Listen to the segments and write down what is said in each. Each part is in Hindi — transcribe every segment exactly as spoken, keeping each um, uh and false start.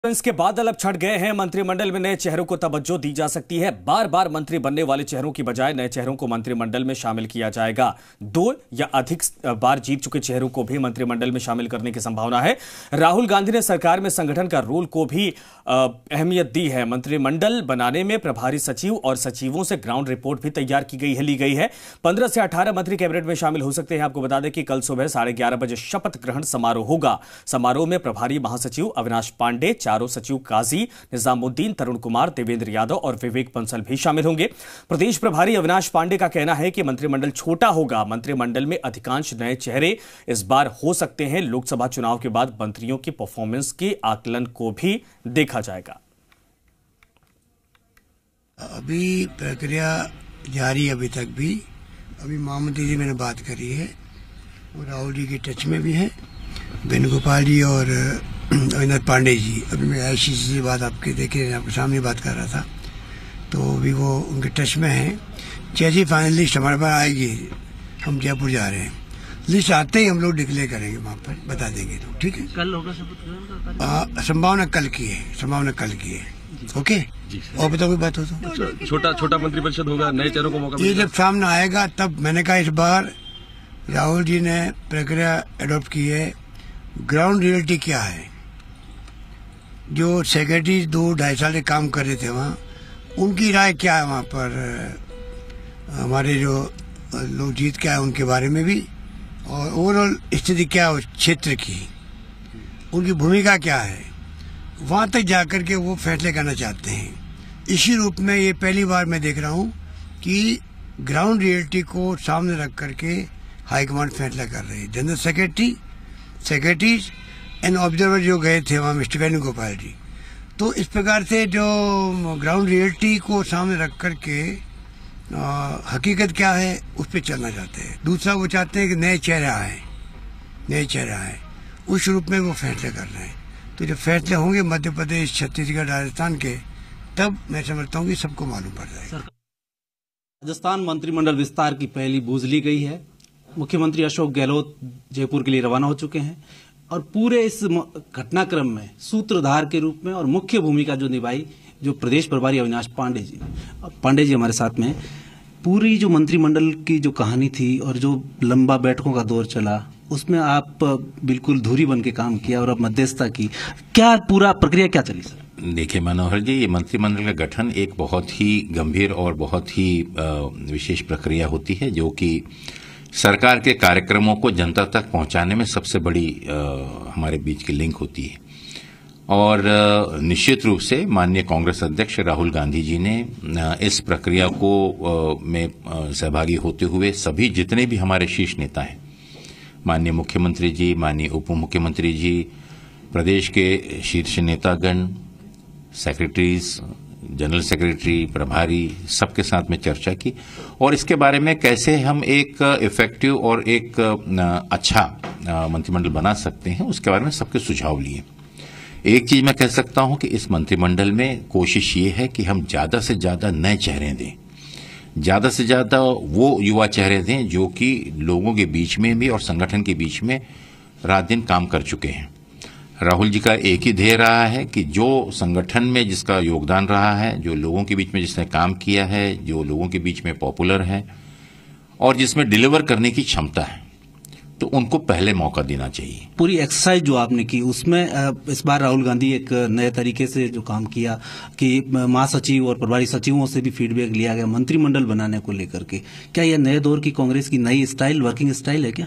इसके बादल अब छट गए हैं। मंत्रिमंडल में नए चेहरों को तवज्जो दी जा सकती है। बार बार मंत्री बनने वाले चेहरों की बजाय नए चेहरों को मंत्रिमंडल में शामिल किया जाएगा। दो या अधिक बार जीत चुके चेहरों को भी मंत्रिमंडल में शामिल करने की संभावना है। राहुल गांधी ने सरकार में संगठन का रोल को भी अहमियत दी है। मंत्रिमंडल बनाने में प्रभारी सचिव और सचिवों से ग्राउंड रिपोर्ट भी तैयार की गई है ली गई है। पंद्रह से अठारह मंत्री कैबिनेट में शामिल हो सकते हैं। आपको बता दें कि कल सुबह साढ़े ग्यारह बजे शपथ ग्रहण समारोह होगा। समारोह में प्रभारी महासचिव अविनाश पांडे, चारों सचिव काजी निजामुद्दीन, तरुण कुमार, देवेंद्र यादव और विवेक बंसल भी शामिल होंगे। प्रदेश प्रभारी अविनाश पांडे का कहना है कि मंत्रिमंडल छोटा होगा। मंत्रिमंडल में अधिकांश नए चेहरे इस बार हो सकते हैं। लोकसभा चुनाव के बाद मंत्रियों की परफॉर्मेंस के आकलन को भी देखा जाएगा। अभी प्रक्रिया जारी, अभी तक भी अभी महामंत्री जी मैंने बात करी है और राहुल जी के टच में भी हैं, वेणुगोपाल जी और अविनाश पांडे जी। अभी मैं ऐसी से बात आपके देखे आपके सामने बात कर रहा था, तो अभी वो उनके टच में हैं। जैसी फाइनल लिस्ट हमारे पास आएगी, हम जयपुर जा रहे हैं, लिस्ट आते ही हम लोग डिक्लेयर करेंगे, वहाँ पर बता देंगे। तो ठीक है, कल होगा शपथ ग्रहण? संभावना कल की है, संभावना कल की है। ओके, और बताओ कोई बात हो तो। छोटा छोटा मंत्रिपरिषद होगा, नए चेहरों को मौका। ये जब सामने आएगा तब मैंने कहा इस बार राहुल जी ने प्रक्रिया अडॉप्ट की है। ग्राउंड रियलिटी क्या है, जो सेक्रेटरी दो ढाई साल से काम कर रहे थे वहाँ, उनकी राय क्या है वहाँ पर, हमारे जो लोग जीत क्या है उनके बारे में भी, और ओवरऑल स्थिति क्या है उस क्षेत्र की, उनकी भूमिका क्या है, वहाँ तक जाकर के वो फैसले करना चाहते हैं। इसी रूप में ये पहली बार मैं देख रहा हूँ कि ग्राउंड रियलिटी को सामने रख करके हाईकमांड फैसला कर रही है। General secretary secretaries and observer जो गए थे वहाँ, मिस्टर वेणुगोपाल जी, तो इस प्रकार से जो ग्राउंड रियलिटी को सामने रख करके आ, हकीकत क्या है उस पर चलना चाहते हैं। दूसरा वो चाहते हैं कि नए चेहरे आए, नए चेहरे आए, उस रूप में वो फैसले कर रहे हैं। तो जब फैसले होंगे मध्य प्रदेश, छत्तीसगढ़, राजस्थान के, तब मैं समझता हूँ कि सबको मालूम पड़ जाएगा। राजस्थान मंत्रिमंडल विस्तार की पहली बूझ ली गई है। मुख्यमंत्री अशोक गहलोत जयपुर के लिए रवाना हो चुके हैं और पूरे इस घटनाक्रम में सूत्रधार के रूप में और मुख्य भूमिका जो निभाई जो प्रदेश प्रभारी अविनाश पांडे जी पांडे जी हमारे साथ में। पूरी जो मंत्रिमंडल की जो कहानी थी और जो लंबा बैठकों का दौर चला, उसमें आप बिल्कुल धुरी बन के काम किया और अब मध्यस्थता की। क्या पूरा प्रक्रिया क्या चली सर? देखिए मनोहर जी, ये मंत्रिमंडल का गठन एक बहुत ही गंभीर और बहुत ही विशेष प्रक्रिया होती है, जो कि सरकार के कार्यक्रमों को जनता तक पहुंचाने में सबसे बड़ी आ, हमारे बीच की लिंक होती है। और आ, निश्चित रूप से माननीय कांग्रेस अध्यक्ष राहुल गांधी जी ने आ, इस प्रक्रिया को आ, में आ, सहभागी होते हुए सभी जितने भी हमारे शीर्ष नेता हैं, माननीय मुख्यमंत्री जी, माननीय उप मुख्यमंत्री जी, प्रदेश के शीर्ष नेतागण, सेक्रेटरीज, जनरल सेक्रेटरी, प्रभारी, सबके साथ में चर्चा की और इसके बारे में कैसे हम एक इफेक्टिव और एक अच्छा मंत्रिमंडल बना सकते हैं, उसके बारे में सबके सुझाव लिए। एक चीज मैं कह सकता हूं कि इस मंत्रिमंडल में कोशिश ये है कि हम ज्यादा से ज्यादा नए चेहरे दें, ज्यादा से ज्यादा वो युवा चेहरे दें जो कि लोगों के बीच में भी और संगठन के बीच में रात दिन काम कर चुके हैं। राहुल जी का एक ही ध्येय रहा है कि जो संगठन में जिसका योगदान रहा है, जो लोगों के बीच में जिसने काम किया है, जो लोगों के बीच में पॉपुलर है और जिसमें डिलीवर करने की क्षमता है, तो उनको पहले मौका देना चाहिए। पूरी एक्सरसाइज जो आपने की उसमें इस बार राहुल गांधी एक नए तरीके से जो काम किया कि महासचिव और प्रभारी सचिवों से भी फीडबैक लिया गया मंत्रिमंडल बनाने को लेकर के। क्या यह नए दौर की कांग्रेस की नई स्टाइल, वर्किंग स्टाइल है क्या?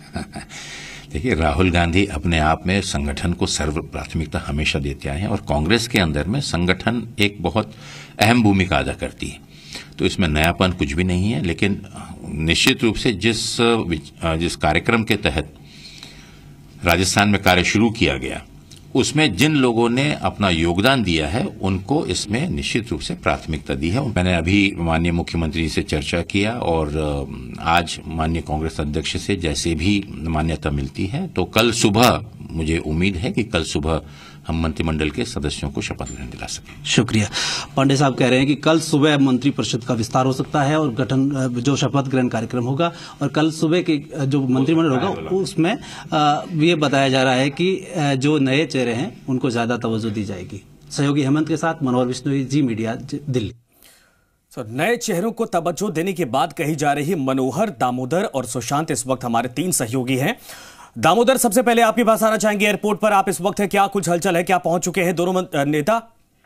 देखिए, राहुल गांधी अपने आप में संगठन को सर्व प्राथमिकता हमेशा देते आए हैं और कांग्रेस के अंदर में संगठन एक बहुत अहम भूमिका अदा करती है, तो इसमें नयापन कुछ भी नहीं है। लेकिन निश्चित रूप से जिस जिस कार्यक्रम के तहत राजस्थान में कार्य शुरू किया गया, उसमें जिन लोगों ने अपना योगदान दिया है उनको इसमें निश्चित रूप से प्राथमिकता दी है। मैंने अभी माननीय मुख्यमंत्री जी से चर्चा किया और आज माननीय कांग्रेस अध्यक्ष से जैसे भी मान्यता मिलती है, तो कल सुबह मुझे उम्मीद है कि कल सुबह हम मंत्रिमंडल के सदस्यों को शपथ ग्रहण दिला सकें। शुक्रिया। पांडे साहब कह रहे हैं कि कल सुबह मंत्रिपरिषद का विस्तार हो सकता है और गठन जो शपथ ग्रहण कार्यक्रम होगा, और कल सुबह के जो मंत्रिमंडल होगा उसमें ये बताया जा रहा है कि जो नए चेहरे हैं उनको ज्यादा तवज्जो दी जाएगी। सहयोगी हेमंत के साथ मनोहर बिश्नोई, जी मीडिया, दिल्ली। तो नए चेहरों को तवज्जो देने की बात कही जा रही मनोहर, दामोदर और सुशांत इस वक्त हमारे तीन सहयोगी हैं। दामोदर, सबसे पहले आपके पास आना चाहेंगे। एयरपोर्ट पर आप इस वक्त है, क्या कुछ हलचल है, क्या पहुंच चुके हैं दोनों नेता?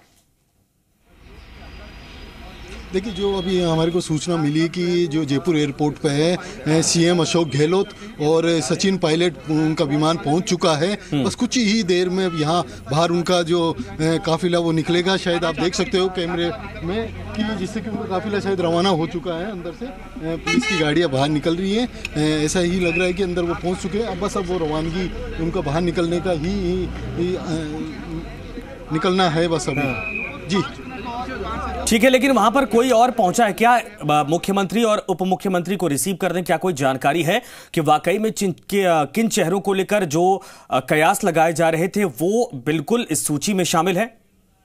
देखिए, जो अभी हमारे को सूचना मिली कि जो जयपुर एयरपोर्ट पे है सीएम अशोक गहलोत और सचिन पायलट, उनका विमान पहुंच चुका है। बस कुछ ही देर में यहाँ बाहर उनका जो काफिला वो निकलेगा। शायद आप देख सकते हो कैमरे में कि जिससे कि उनका काफिला शायद रवाना हो चुका है। अंदर से पुलिस की गाड़ियाँ बाहर निकल रही हैं, ऐसा ही लग रहा है कि अंदर वो पहुँच चुके हैं। अब बस अब वो रवानगी उनका बाहर निकलने का ही, ही, ही निकलना है बस अभी। जी ठीक है, लेकिन वहां पर कोई और पहुंचा है क्या मुख्यमंत्री और उप मुख्यमंत्री को रिसीव करने? क्या कोई जानकारी है कि वाकई में किन चेहरों को लेकर जो कयास लगाए जा रहे थे वो बिल्कुल इस सूची में शामिल है?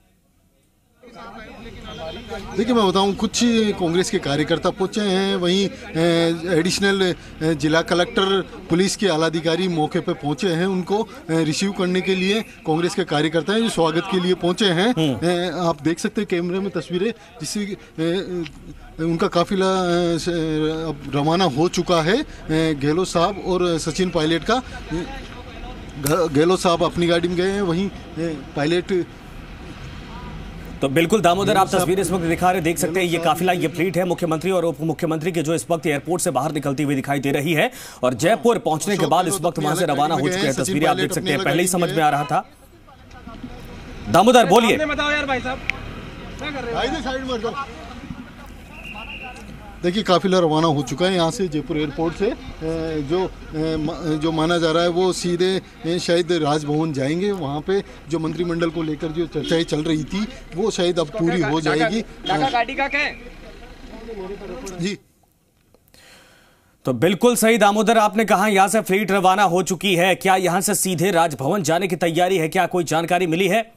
देखिए, मैं बताऊं, कुछ कांग्रेस के कार्यकर्ता पहुंचे हैं, वहीं एडिशनल जिला कलेक्टर, पुलिस के आला अधिकारी मौके पर पहुंचे हैं उनको रिसीव करने के लिए। कांग्रेस के कार्यकर्ता हैं जो स्वागत के लिए पहुंचे हैं। आप देख सकते हैं कैमरे में तस्वीरें, जिससे उनका काफिला अब रवाना हो चुका है। गहलोत साहब और सचिन पायलट का, गहलोत साहब अपनी गाड़ी में गए हैं, वहीं पायलट। तो बिल्कुल दामोदर, आप तस्वीर इस वक्त दिखा रहे, देख सकते हैं ये काफिला, ये फ्लीट है मुख्यमंत्री और उप मुख्यमंत्री के, जो इस वक्त एयरपोर्ट से बाहर निकलती हुई दिखाई दे रही है और जयपुर पहुंचने के बाद इस वक्त वहां से रवाना हो चुके हैं। तस्वीरें आप देख सकते हैं, पहले ही समझ में आ रहा था। दामोदर बोलिए। देखिए, काफिला रवाना हो चुका है यहाँ से जयपुर एयरपोर्ट से। जो जो माना जा रहा है वो सीधे शायद राजभवन जाएंगे। वहाँ पे जो मंत्रिमंडल को लेकर जो चर्चाएं चल रही थी वो शायद अब पूरी हो जाएगी। जी तो बिल्कुल सही दामोदर, आपने कहा यहाँ से फ्लीट रवाना हो चुकी है। क्या यहाँ से सीधे राजभवन जाने की तैयारी है? क्या कोई जानकारी मिली है?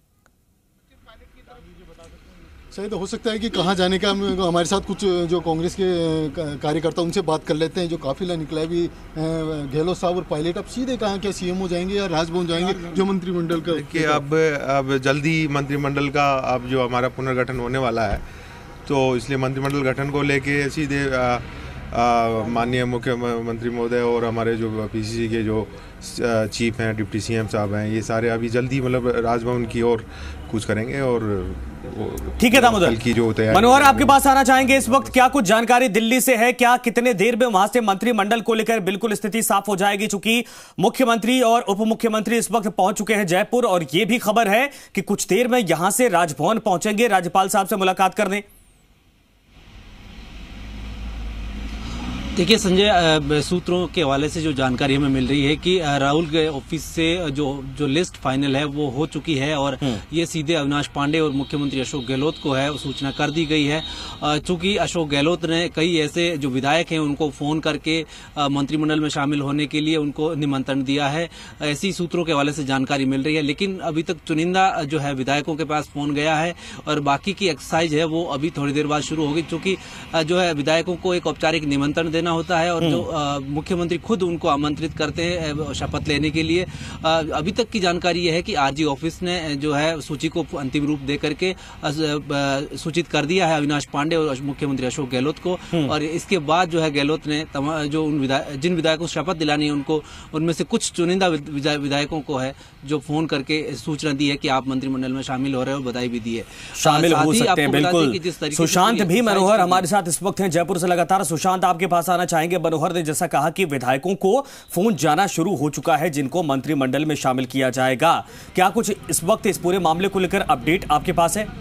शायद हो सकता है कि कहाँ जाने का, हमारे साथ कुछ जो कांग्रेस के कार्यकर्ता, उनसे बात कर लेते हैं। जो काफिला निकला है भी गहलोत साहब और पायलट, अब सीधे कहाँ, क्या सीएम हो जाएंगे या राजभवन जाएंगे? जो मंत्रिमंडल का कि अब अब जल्दी मंत्रिमंडल का अब जो हमारा पुनर्गठन होने वाला है, तो इसलिए मंत्रिमंडल गठन को लेके सीधे माननीय मुख्यमंत्री महोदय और हमारे जो पीसीसी के जो चीफ हैं, डिप्टी सीएम साहब हैं, ये सारे अभी जल्दी मतलब राजभवन की ओर कूच करेंगे। और ठीक है दामोदर, की जो तैयारी। मनोहर, आपके पास आना चाहेंगे। इस वक्त क्या कुछ जानकारी दिल्ली से है? क्या कितने देर में वहां से मंत्रिमंडल को लेकर बिल्कुल स्थिति साफ हो जाएगी? चूंकि मुख्यमंत्री और उप मुख्यमंत्री इस वक्त पहुंच चुके हैं जयपुर, और यह भी खबर है कि कुछ देर में यहां से राजभवन पहुंचेंगे राज्यपाल साहब से मुलाकात करने। देखिए संजय, सूत्रों के हवाले से जो जानकारी हमें मिल रही है कि राहुल के ऑफिस से जो जो लिस्ट फाइनल है वो हो चुकी है और ये सीधे अविनाश पांडे और मुख्यमंत्री अशोक गहलोत को है सूचना कर दी गई है। चूंकि अशोक गहलोत ने कई ऐसे जो विधायक हैं उनको फोन करके मंत्रिमंडल में शामिल होने के लिए उनको निमंत्रण दिया है, ऐसी सूत्रों के हवाले से जानकारी मिल रही है। लेकिन अभी तक चुनिंदा जो है विधायकों के पास फोन गया है और बाकी की एक्सरसाइज है वो अभी थोड़ी देर बाद शुरू होगी। चूंकि जो है विधायकों को एक औपचारिक निमंत्रण देना होता है और जो आ, मुख्यमंत्री खुद उनको आमंत्रित करते हैं शपथ लेने के लिए। आ, अभी तक की जानकारी यह है कि आरजी ऑफिस ने जो है सूची को अंतिम रूप दे करके सूचित कर दिया है अविनाश पांडे और मुख्यमंत्री अशोक गहलोत को। और इसके बाद जो है गहलोत ने जो उन विधायक जिन विधायकों को शपथ दिलानी है उनको, उनमें से कुछ चुनिंदा विधायकों को है जो फोन करके सूचना दी है कि आप मंत्रिमंडल में शामिल हो रहे हो और बधाई भी दी है, शामिल हो सकते हैं। बिल्कुल सुशांत भी मनोहर हमारे साथ इस वक्त हैं जयपुर से लगातार। सुशांत, आपके पास आना चाहेंगे। मनोहर ने जैसा कहा कि विधायकों को फोन जाना शुरू हो चुका है जिनको मंत्रिमंडल में शामिल किया जाएगा। क्या कुछ इस वक्त इस पूरे मामले को लेकर अपडेट आपके पास है?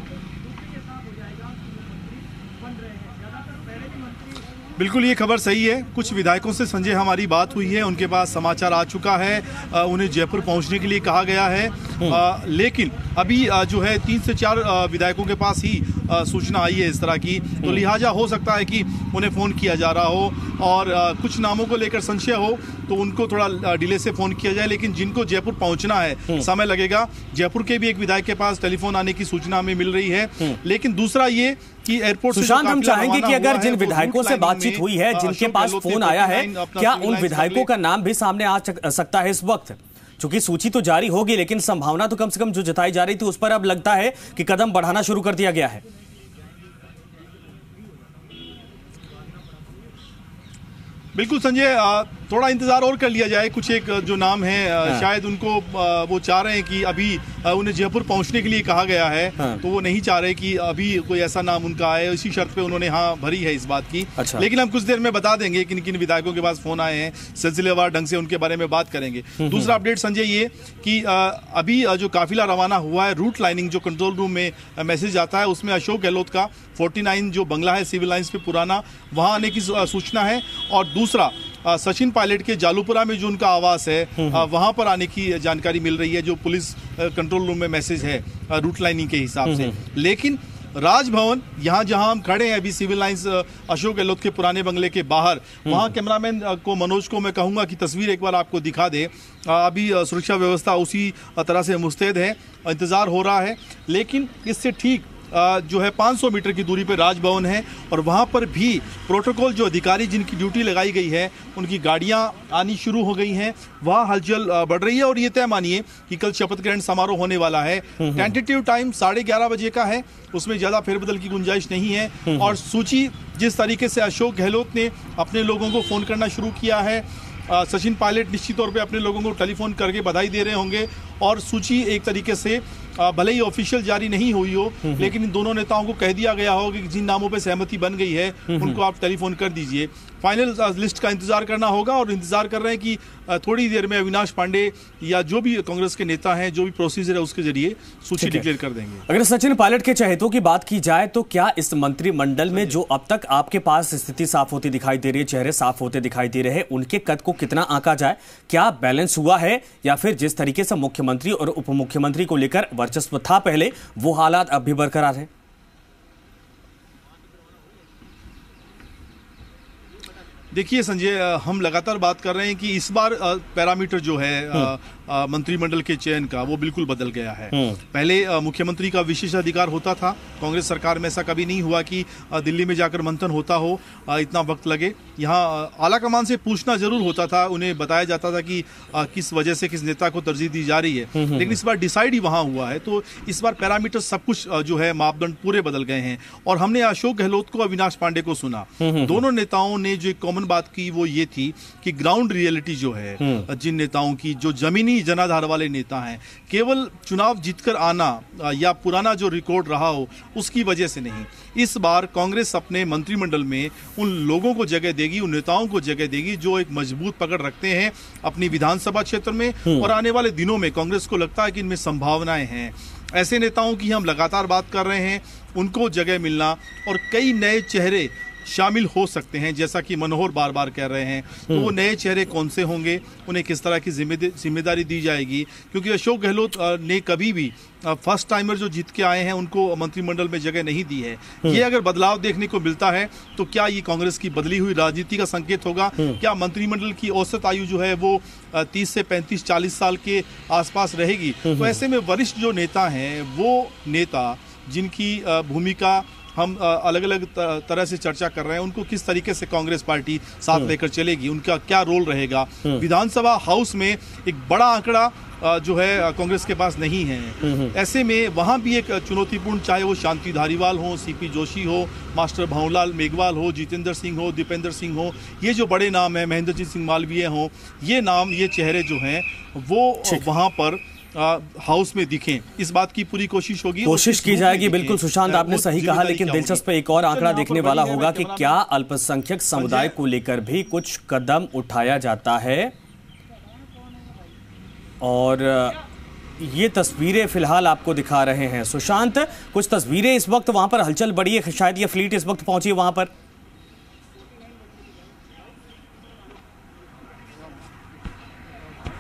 बिल्कुल ये खबर सही है। कुछ विधायकों से संजय हमारी बात हुई है, उनके पास समाचार आ चुका है, आ, उन्हें जयपुर पहुंचने के लिए कहा गया है। आ, लेकिन अभी आ, जो है तीन से चार आ, विधायकों के पास ही आ, सूचना आई है इस तरह की, तो लिहाजा हो सकता है कि उन्हें फोन किया जा रहा हो और आ, कुछ नामों को लेकर संशय हो तो उनको थोड़ा डिले से फोन किया जाए, लेकिन जिनको जयपुर पहुंचना है समय लगेगा। जयपुर के भी एक विधायक के पास टेलीफोन आने की सूचना हमें मिल रही है। लेकिन दूसरा ये कि एयरपोर्ट से सुशांत, हम चाहेंगे कि अगर जिन विधायकों से बातचीत हुई है, जिनके पास फोन आया है, क्या उन विधायकों का नाम भी सामने आ सकता है इस वक्त? चूंकि सूची तो जारी होगी, लेकिन संभावना तो कम से कम जो जताई जा रही थी उस पर अब लगता है कि कदम बढ़ाना शुरू कर दिया गया है। बिल्कुल संजय, थोड़ा इंतजार और कर लिया जाए। कुछ एक जो नाम है हाँ। शायद उनको वो चाह रहे हैं कि अभी उन्हें जयपुर पहुंचने के लिए कहा गया है हाँ। तो वो नहीं चाह रहे कि अभी कोई ऐसा नाम उनका आए। इसी शर्त पे उन्होंने हाँ भरी है इस बात की। अच्छा। लेकिन हम कुछ देर में बता देंगे किन किन विधायकों के पास फोन आए हैं, सिलसिलेवार ढंग से उनके बारे में बात करेंगे। दूसरा अपडेट संजय ये कि अभी जो काफिला रवाना हुआ है, रूट लाइनिंग जो कंट्रोल रूम में मैसेज आता है, उसमें अशोक गहलोत का उनचास जो बंगला है सिविल लाइंस पे पुराना, वहां आने की सूचना है। और दूसरा सचिन पायलट के जालूपुरा में जो उनका आवास है वहां पर आने की जानकारी मिल रही है, जो पुलिस कंट्रोल रूम में मैसेज है रूट लाइनिंग के हिसाब से। लेकिन राजभवन, यहाँ जहां हम खड़े हैं अभी सिविल लाइंस अशोक गहलोत के पुराने बंगले के बाहर, वहां कैमरामैन को मनोज को मैं कहूंगा कि तस्वीर एक बार आपको दिखा दे। अभी सुरक्षा व्यवस्था उसी तरह से मुस्तैद है, इंतजार हो रहा है। लेकिन इससे ठीक जो है पाँच सौ मीटर की दूरी पर राजभवन है और वहां पर भी प्रोटोकॉल जो अधिकारी जिनकी ड्यूटी लगाई गई है उनकी गाड़ियां आनी शुरू हो गई हैं, वहां हलचल बढ़ रही है। और ये तय मानिए कि कल शपथ ग्रहण समारोह होने वाला है। टेंटेटिव टाइम साढ़े ग्यारह बजे का है, उसमें ज्यादा फेरबदल की गुंजाइश नहीं है। और सूची जिस तरीके से अशोक गहलोत ने अपने लोगों को फोन करना शुरू किया है, सचिन पायलट निश्चित तौर पे अपने लोगों को टेलीफोन करके बधाई दे रहे होंगे। और सूची एक तरीके से भले ही ऑफिशियल जारी नहीं हुई हो, लेकिन इन दोनों नेताओं को कह दिया गया हो कि जिन नामों पे सहमति बन गई है उनको आप टेलीफोन कर दीजिए। फाइनल लिस्ट का इंतजार करना होगा और इंतजार कर रहे हैं कि थोड़ी देर में अविनाश पांडे या जो भी कांग्रेस के नेता हैं, जो भी प्रोसीजर है उसके जरिए सूची डिक्लेयर कर देंगे। अगर सचिन पायलट के चहेतों की बात की जाए तो क्या इस मंत्रिमंडल में जो अब तक आपके पास स्थिति साफ होती दिखाई दे रही है, चेहरे साफ होते दिखाई दे रहे हैं, उनके कद को कितना आंका जाए? क्या बैलेंस हुआ है या फिर जिस तरीके से मुख्यमंत्री और उप मुख्यमंत्री को लेकर वर्चस्व था पहले, वो हालात अब भी बरकरार है? देखिए संजय, हम लगातार बात कर रहे हैं कि इस बार पैरामीटर जो है मंत्रिमंडल के चयन का वो बिल्कुल बदल गया है। पहले मुख्यमंत्री का विशेष अधिकार होता था, कांग्रेस सरकार में ऐसा कभी नहीं हुआ कि दिल्ली में जाकर मंथन होता हो, इतना वक्त लगे। यहाँ आला कमान से पूछना जरूर होता था, उन्हें बताया जाता था कि किस वजह से किस नेता को तरजीह दी जा रही है, लेकिन इस बार डिसाइड ही वहां हुआ है। तो इस बार पैरामीटर सब कुछ जो है मापदंड पूरे बदल गए हैं। और हमने अशोक गहलोत को, अविनाश पांडे को सुना, दोनों नेताओं ने जो कॉमन बात की वो ये थी कि ग्राउंड रियलिटी जो है जिन नेताओं की, जो जमीनी जनाधार वाले नेता हैं, केवल चुनाव जीतकर आना या पुराना जो रिकॉर्ड रहा हो उसकी वजह से नहीं, इस बार कांग्रेस अपने मंत्रिमंडल में उन लोगों को जगह देगी, उन नेताओं को जगह देगी जो एक मजबूत पकड़ रखते हैं अपनी विधानसभा क्षेत्र में। और आने वाले दिनों में कांग्रेस को लगता है कि इनमें संभावनाएं हैं। ऐसे नेताओं की हम लगातार बात कर रहे हैं, उनको जगह मिलना और कई नए चेहरे शामिल हो सकते हैं, जैसा कि मनोहर बार बार कह रहे हैं। तो वो नए चेहरे कौन से होंगे, उन्हें किस तरह की जिम्मेदारी दी जाएगी? क्योंकि अशोक गहलोत ने कभी भी फर्स्ट टाइमर जो जीत के आए हैं उनको मंत्रिमंडल में जगह नहीं दी है। ये अगर बदलाव देखने को मिलता है तो क्या ये कांग्रेस की बदली हुई राजनीति का संकेत होगा? क्या मंत्रिमंडल की औसत आयु जो है वो तीस से पैंतीस चालीस साल के आसपास रहेगी? तो ऐसे में वरिष्ठ जो नेता हैं, वो नेता जिनकी भूमिका हम अलग अलग तरह से चर्चा कर रहे हैं, उनको किस तरीके से कांग्रेस पार्टी साथ लेकर चलेगी, उनका क्या रोल रहेगा? विधानसभा हाउस में एक बड़ा आंकड़ा जो है कांग्रेस के पास नहीं है। ऐसे में वहां भी एक चुनौतीपूर्ण, चाहे वो शांति धारीवाल हो, सीपी जोशी हो, मास्टर भंवरलाल मेघवाल हो, जितेंद्र सिंह हो, दीपेंद्र सिंह हो, ये जो बड़े नाम है, महेंद्रजीत सिंह मालवीय हो, ये नाम, ये चेहरे जो हैं वो वहां पर आ, हाउस में दिखें, इस बात की पूरी कोशिश होगी, कोशिश की जाएगी। बिल्कुल सुशांत, आपने सही कहा, लेकिन दिलचस्प एक और आंकड़ा देखने वाला होगा कि क्या अल्पसंख्यक समुदाय को लेकर भी कुछ कदम उठाया जाता है। और ये तस्वीरें फिलहाल आपको दिखा रहे हैं सुशांत, कुछ तस्वीरें इस वक्त वहां पर हलचल बढ़ी है, शायद ये फ्लीट इस वक्त पहुंची वहां पर।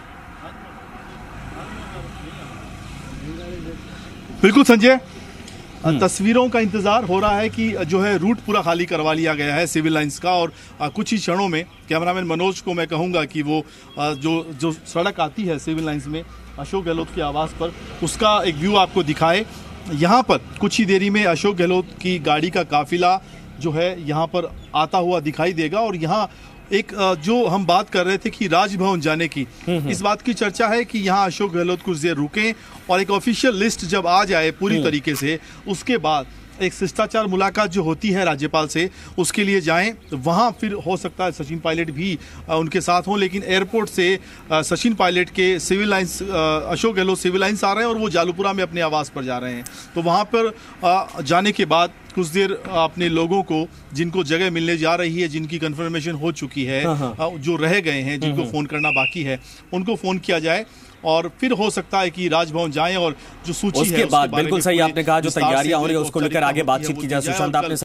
बिल्कुल संजय, तस्वीरों का इंतजार हो रहा है कि जो है रूट पूरा खाली करवा लिया गया है सिविल लाइंस का, और कुछ ही क्षणों में कैमरामैन मनोज को मैं कहूंगा कि वो जो जो सड़क आती है सिविल लाइंस में अशोक गहलोत के आवास पर, उसका एक व्यू आपको दिखाए। यहाँ पर कुछ ही देरी में अशोक गहलोत की गाड़ी का काफिला जो है यहाँ पर आता हुआ दिखाई देगा। और यहाँ एक जो हम बात कर रहे थे कि राजभवन जाने की, इस बात की चर्चा है कि यहाँ अशोक गहलोत कुछ देर रुकें और एक ऑफिशियल लिस्ट जब आ जाए पूरी तरीके से, उसके बाद एक शिष्टाचार मुलाकात जो होती है राज्यपाल से, उसके लिए जाएं। वहां फिर हो सकता है सचिन पायलट भी उनके साथ हों, लेकिन एयरपोर्ट से सचिन पायलट के civil lines Ashok Gehlot civil lines आ रहे हैं और वो जालूपुरा में अपने आवास पर जा रहे हैं। तो वहां पर जाने के बाद कुछ देर अपने लोगों को जिनको जगह मिलने जा रही है, जिनकी कंफर्मेशन हो चुकी है, जो रह गए हैं, जिनको फोन करना बाकी है, उनको फोन किया जाए और फिर हो सकता है कि राजभवन जाएं और जो सूची उसके है बाद बिल्कुल सही आपने कहा जो तैयारियां हो रही है उसको लेकर आगे बातचीत की जाए। सुशांत, आपने